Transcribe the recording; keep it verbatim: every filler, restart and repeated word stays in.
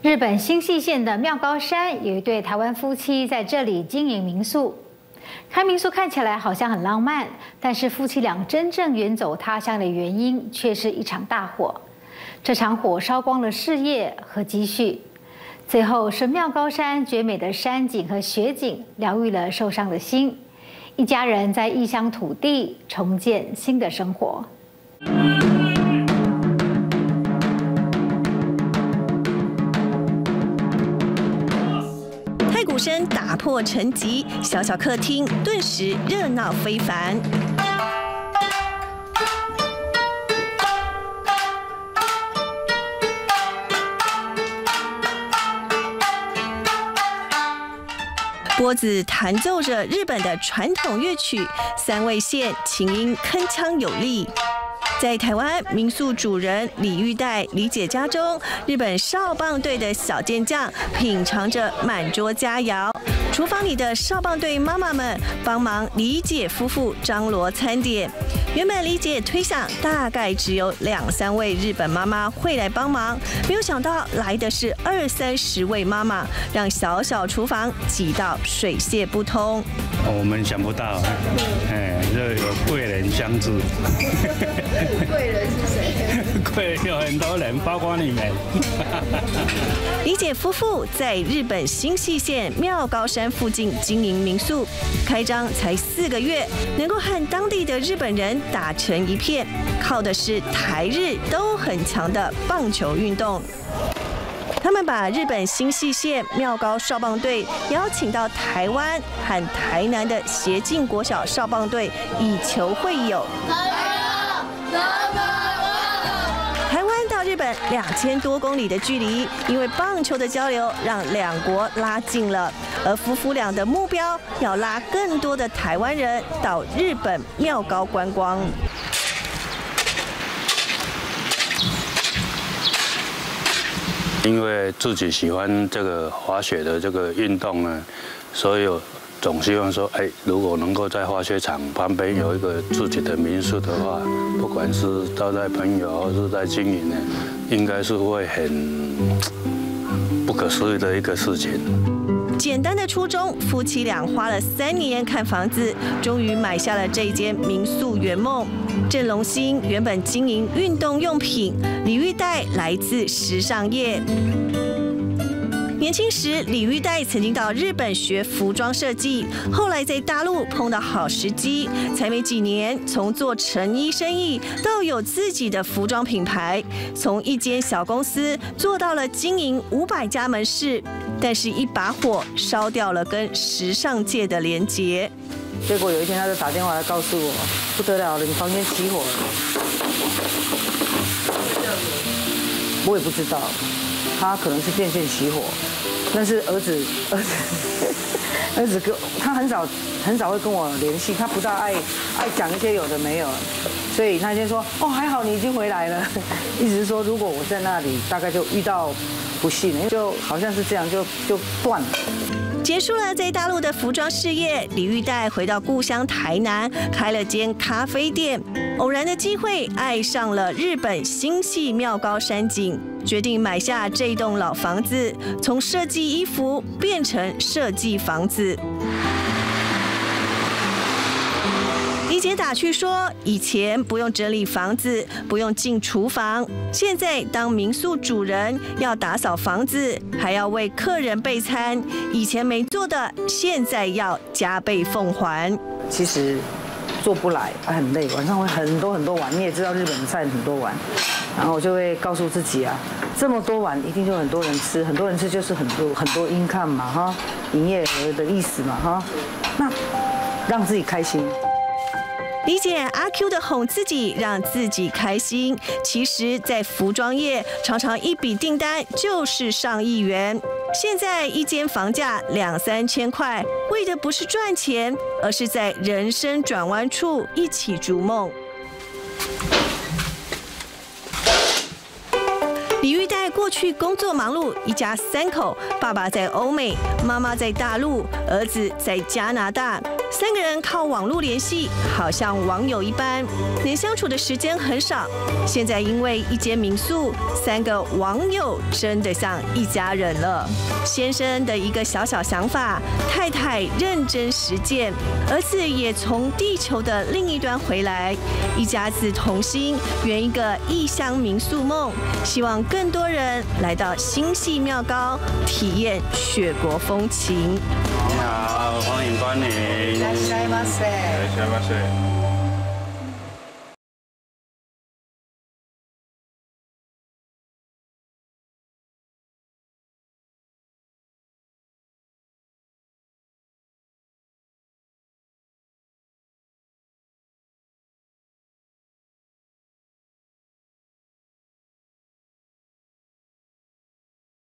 日本新舄县的妙高山有一对台湾夫妻在这里经营民宿。开民宿看起来好像很浪漫，但是夫妻俩真正远走他乡的原因却是一场大火。这场火烧光了事业和积蓄，最后是妙高山绝美的山景和雪景疗愈了受伤的心，一家人在异乡土地重建新的生活。 太鼓声打破沉寂，小小客厅顿时热闹非凡。拨子弹奏着日本的传统乐曲，三味线琴音铿锵有力。 在台湾民宿主人李玉代李姐家中，日本少棒队的小健将品尝着满桌佳肴。厨房里的少棒队妈妈们帮忙李姐夫妇张罗餐点。原本李姐推想大概只有两三位日本妈妈会来帮忙，没有想到来的是二三十位妈妈，让小小厨房挤到水泄不通。 我们想不到，哎，这有贵人相助。 贵人是谁？ 贵人有很多人，包括你们。 李姐夫妇在日本新舄县妙高山附近经营民宿，开张才四个月，能够和当地的日本人打成一片，靠的是台日都很强的棒球运动。 他们把日本新舄县妙高少棒队邀请到台湾和台南的协进国小少棒队以球会友。 台湾到日本两千多公里的距离，因为棒球的交流让两国拉近了。而夫妇俩的目标要拉更多的台湾人到日本妙高观光。 因为自己喜欢这个滑雪的这个运动呢，所以我总希望说，哎，如果能够在滑雪场旁边有一个自己的民宿的话，不管是招待朋友或是在经营呢，应该是会很不可思议的一个事情。 简单的初衷，夫妻俩花了三年看房子，终于买下了这间民宿圆梦。郑龙兴原本经营运动用品，李玉代来自时尚业。 年轻时，李玉代曾经到日本学服装设计，后来在大陆碰到好时机，才没几年，从做成衣生意到有自己的服装品牌，从一间小公司做到了经营五百家门市，但是一把火烧掉了跟时尚界的连结。 结果有一天，他就打电话来告诉我，不得了了，你房间起火了。我也不知道。 他可能是电线起火，但是儿子儿子儿子跟他很少很少会跟我联系，他不大爱爱讲一些有的没有，所以他就说哦还好你已经回来了，意思是说如果我在那里，大概就遇到不幸了，就好像是这样就就断了。 结束了在大陆的服装事业，李玉代回到故乡台南，开了间咖啡店。偶然的机会，爱上了日本新舄妙高山景，决定买下这栋老房子，从设计衣服变成设计房子。 李姐打趣说：“以前不用整理房子，不用进厨房，现在当民宿主人要打扫房子，还要为客人备餐。以前没做的，现在要加倍奉还。 其实做不来，还很累，晚上会很多很多碗。你也知道日本的菜很多碗，然后我就会告诉自己啊，这么多碗一定就很多人吃，很多人吃就是很多很多 income 嘛哈，营业额的意思嘛哈，那让自己开心。” 李姐阿 Q 的哄自己，让自己开心。其实，在服装业，常常一笔订单就是上亿元。现在一间房价两三千块，为的不是赚钱，而是在人生转弯处一起逐梦。 李玉带过去工作忙碌，一家三口，爸爸在欧美，妈妈在大陆，儿子在加拿大，三个人靠网络联系，好像网友一般，能相处的时间很少。现在因为一间民宿，三个网友真的像一家人了。先生的一个小小想法，太太认真实践，儿子也从地球的另一端回来，一家子同心，圆一个异乡民宿梦，希望更多人来到新系妙高，体验雪国风情。 你好，欢迎光临。いらっしゃいませ。いらっしゃいませ。